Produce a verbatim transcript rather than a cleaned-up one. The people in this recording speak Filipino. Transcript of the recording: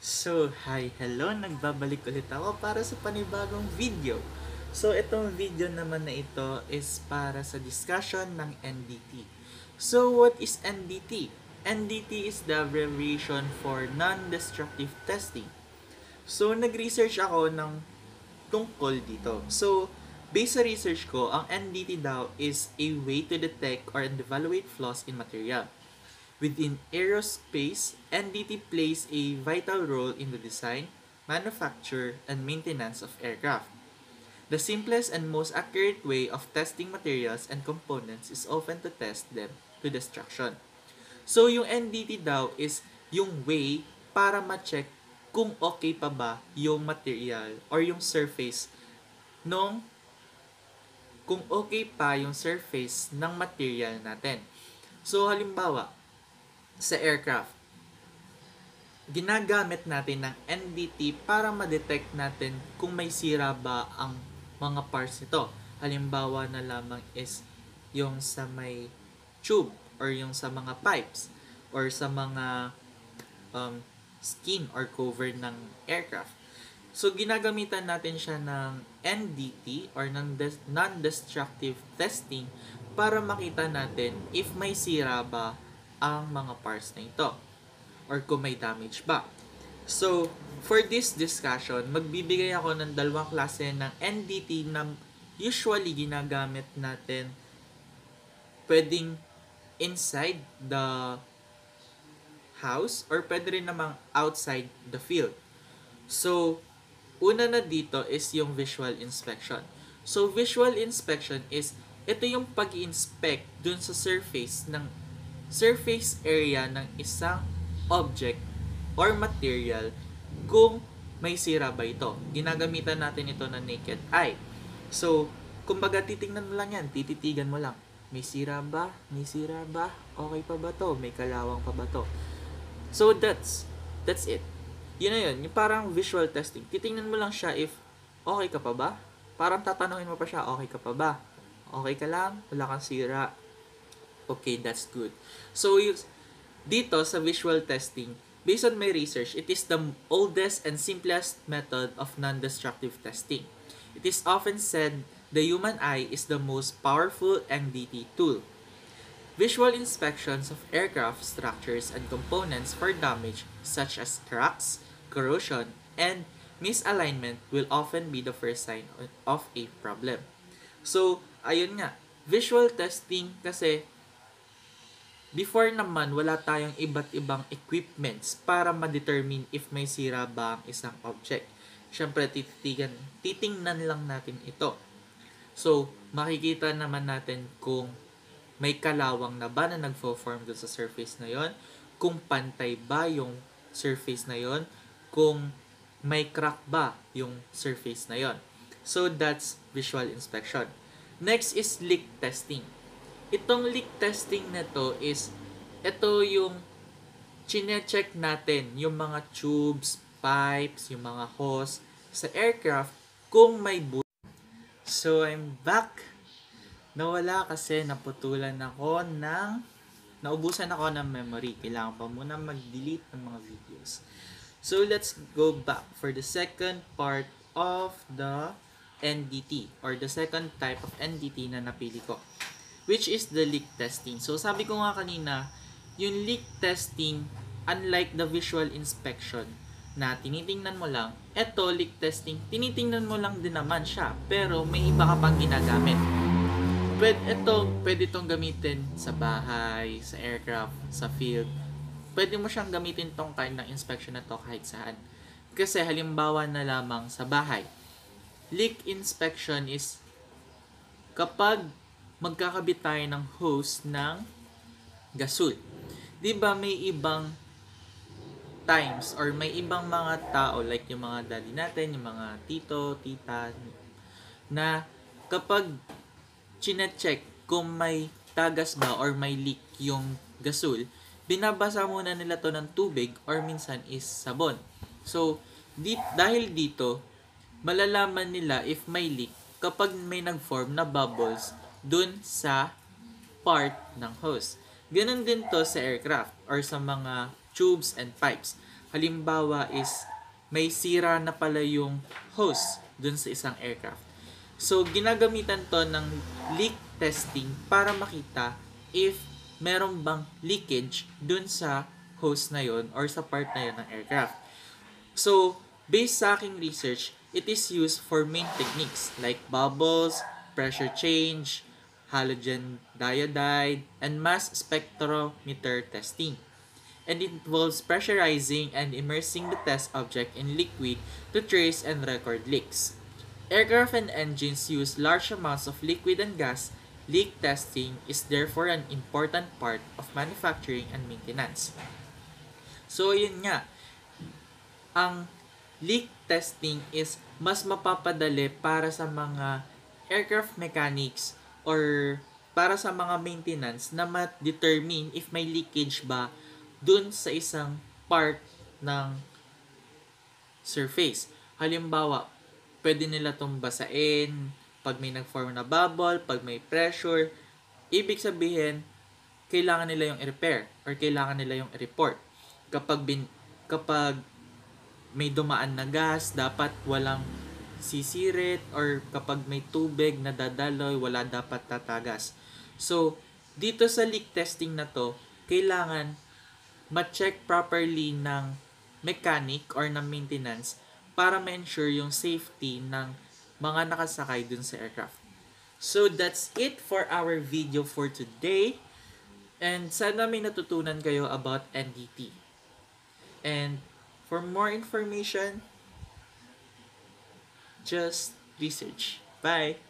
So, hi, hello, nagbabalik ulit ako para sa panibagong video. So, itong video naman na ito is para sa discussion ng N D T. So, what is N D T? N D T is the abbreviation for non-destructive testing. So, nag-research ako ng tungkol dito. So, based sa research ko, ang N D T daw is a way to detect or evaluate flaws in material. Within aerospace, N D T plays a vital role in the design, manufacture, and maintenance of aircraft. The simplest and most accurate way of testing materials and components is often to test them to destruction. So, yung N D T daw is yung way para ma-check kung okay pa ba yung material or yung surface nung kung okay pa yung surface ng material natin. So, halimbawa, sa aircraft, ginagamit natin ng N D T para ma-detect natin kung may sira ba ang mga parts nito. Halimbawa na lamang is yung sa may tube or yung sa mga pipes or sa mga um, skin or cover ng aircraft. So, ginagamitan natin siya ng N D T or ng non-destructive testing para makita natin if may sira ba ang mga parts na ito or kung may damage ba. So, for this discussion, magbibigay ako ng dalawang klase ng N D T na usually ginagamit natin pwedeng inside the house or pwede rin namang outside the field. So, una na dito is yung visual inspection. So, visual inspection is ito yung pag-inspect dun sa surface ng surface area ng isang object or material kung may sira ba ito. Ginagamitan natin ito na naked eye. So, kumbaga titingnan mo lang yan, tititigan mo lang. May sira ba? May sira ba? Okay pa ba to? May kalawang pa ba to? So, that's that's it. Yun na yun, yung parang visual testing. Titingnan mo lang siya if okay ka pa ba? Parang tatanungin mo pa siya, okay ka pa ba? Okay ka lang? Wala kang sira? Okay, that's good. So, dito sa visual testing, based on my research, it is the oldest and simplest method of non-destructive testing. It is often said the human eye is the most powerful N D T tool. Visual inspections of aircraft structures and components for damage such as cracks, corrosion, and misalignment will often be the first sign of a problem. So, ayun nga, visual testing kasi before naman, wala tayong iba't ibang equipments para ma-determine if may sira ba ang isang object. Siyempre, tititigan, titingnan lang natin ito. So, makikita naman natin kung may kalawang na ba na nagfo-form doon sa surface na yon, kung pantay ba yung surface na yon, kung may crack ba yung surface na yon. So, that's visual inspection. Next is leak testing. Itong leak testing na to is, ito yung chine-check natin yung mga tubes, pipes, yung mga hose sa aircraft kung may bu- So, I'm back. Nawala kasi naputulan ako ng, naubusan ako ng memory. Kailangan pa muna mag-delete ng mga videos. So, let's go back for the second part of the N D T or the second type of N D T na napili ko, which is the leak testing. So, sabi ko nga kanina, yung leak testing, unlike the visual inspection na tinitingnan mo lang, eto, leak testing, tinitingnan mo lang din naman siya, pero may iba ka pang ginagamit. Pwede, ito, pwede itong gamitin sa bahay, sa aircraft, sa field. Pwede mo siyang gamitin tong kind ng inspection na to kahit saan. Kasi halimbawa na lamang sa bahay, leak inspection is kapag magkakabit tayo ng hose ng gasol. 'Di ba may ibang times or may ibang mga tao like yung mga daddy natin, yung mga tito, tita na kapag chine-check kung may tagas ba or may leak yung gasol, binabasa muna nila to ng tubig or minsan is sabon. So, di, dahil dito, malalaman nila if may leak kapag may nag-form na bubbles dun sa part ng hose. Ganun din to sa aircraft or sa mga tubes and pipes. Halimbawa is may sira na pala yung hose dun sa isang aircraft. So, ginagamitan to ng leak testing para makita if meron bang leakage dun sa hose na yon or sa part na yon ng aircraft. So, based sa aking research, it is used for main techniques like bubbles, pressure change, halogen diode, and mass spectrometer testing. And it involves pressurizing and immersing the test object in liquid to trace and record leaks. Aircraft and engines use large amounts of liquid and gas. Leak testing is therefore an important part of manufacturing and maintenance. So, yun nga. Ang leak testing is mas mapapadali para sa mga aircraft mechanics or para sa mga maintenance na ma-determine if may leakage ba dun sa isang part ng surface. Halimbawa, pwede nila itong basain pag may nag-form na bubble, pag may pressure. Ibig sabihin, kailangan nila yung i-repair or kailangan nila yung i-report. Kapag, bin, kapag may dumaan na gas, dapat walang sisirit or kapag may tubig na dadaloy, wala dapat tatagas. So, dito sa leak testing na to, kailangan ma-check properly ng mechanic or ng maintenance para ma-ensure yung safety ng mga nakasakay dun sa aircraft. So, that's it for our video for today. And sana may natutunan kayo about N D T. And for more information, just research. Bye!